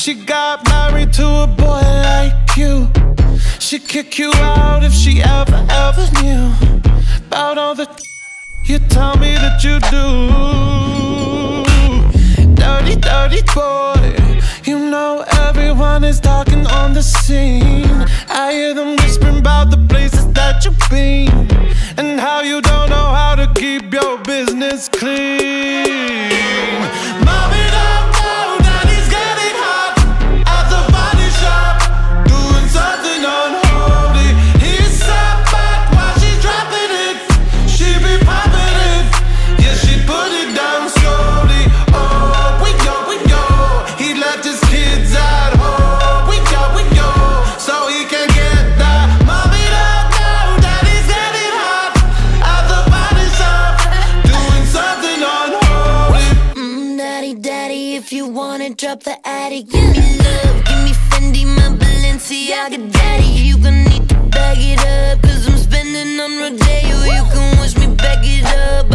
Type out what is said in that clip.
She got married to a boy like you. She'd kick you out if she ever knew about all the you tell me that you do. Dirty, dirty boy. You know everyone is talking on the scene. I hear them whispering about the places that you've been and how you don't know how to keep your business clean. Mommy, don't know that he's getting hot at the body shop, doing something unholy. He's sat back while she's dropping it. She be popping it, yeah, she put it down slowly. Oh, we go, he left his kids at home. We go, so he can get that. Mommy don't know that he's getting hot at the body shop, doing something unholy. Daddy, if you wanna drop the attic, give me love, give me Fendi, my Balenciaga daddy. You gon' need to bag it up, cause I'm spending on Rodeo. You can wish me back it up,